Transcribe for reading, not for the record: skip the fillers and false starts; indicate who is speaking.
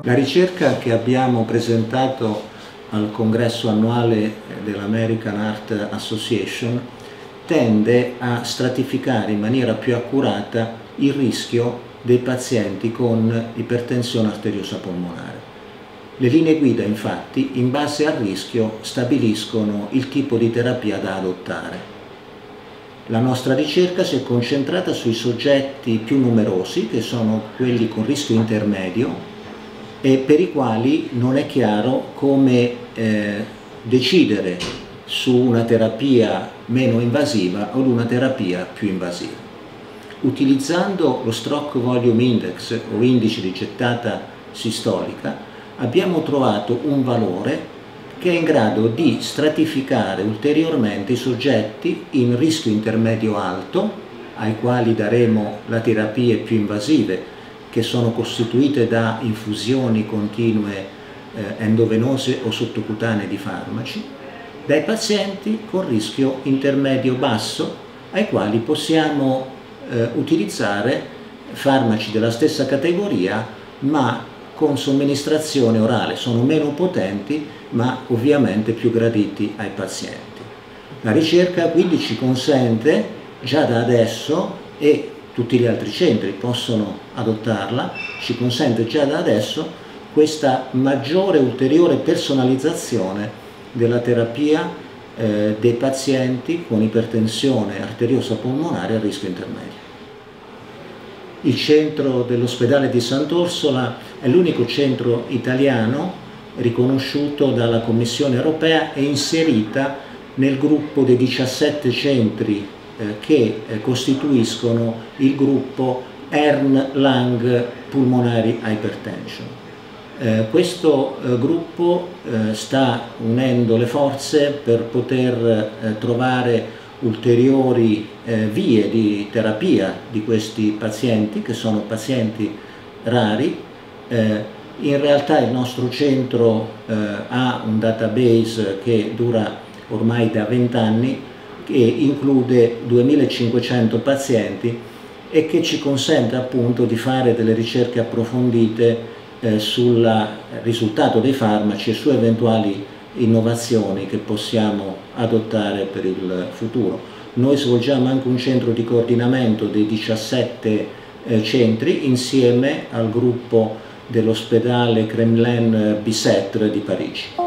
Speaker 1: La ricerca che abbiamo presentato al congresso annuale dell'American Heart Association tende a stratificare in maniera più accurata il rischio dei pazienti con ipertensione arteriosa polmonare. Le linee guida, infatti, in base al rischio stabiliscono il tipo di terapia da adottare. La nostra ricerca si è concentrata sui soggetti più numerosi, che sono quelli con rischio intermedio, e per i quali non è chiaro come decidere su una terapia meno invasiva o una terapia più invasiva. Utilizzando lo Stroke Volume Index o indice di gettata sistolica abbiamo trovato un valore che è in grado di stratificare ulteriormente i soggetti in rischio intermedio alto, ai quali daremo le terapie più invasive, che sono costituite da infusioni continue endovenose o sottocutanee di farmaci, dai pazienti con rischio intermedio basso, ai quali possiamo utilizzare farmaci della stessa categoria ma con somministrazione orale. Sono meno potenti ma ovviamente più graditi ai pazienti. La ricerca quindi ci consente già da adesso, e tutti gli altri centri possono adottarla, ci consente già da adesso questa maggiore ulteriore personalizzazione della terapia dei pazienti con ipertensione arteriosa polmonare a rischio intermedio. Il centro dell'ospedale di Sant'Orsola è l'unico centro italiano riconosciuto dalla Commissione europea e inserita nel gruppo dei 17 centri che costituiscono il gruppo Ern-Lang Pulmonary Hypertension. Questo gruppo sta unendo le forze per poter trovare ulteriori vie di terapia di questi pazienti, che sono pazienti rari. In realtà il nostro centro ha un database che dura ormai da 20 anni, che include 2500 pazienti e che ci consente appunto di fare delle ricerche approfondite sul risultato dei farmaci e su eventuali innovazioni che possiamo adottare per il futuro. Noi svolgiamo anche un centro di coordinamento dei 17 centri insieme al gruppo dell'ospedale Kremlin-Bicêtre di Parigi.